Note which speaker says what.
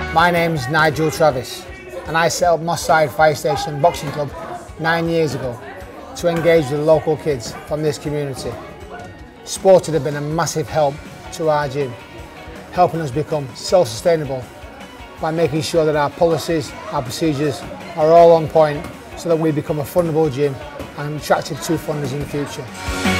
Speaker 1: My name's Nigel and I set up Moss Side Fire Station Boxing Club 9 years ago to engage with the local kids from this community. Sport has been a massive help to our gym, helping us become self-sustainable by making sure that our policies, our procedures are all on point so that we become a fundable gym and attractive to funders in the future.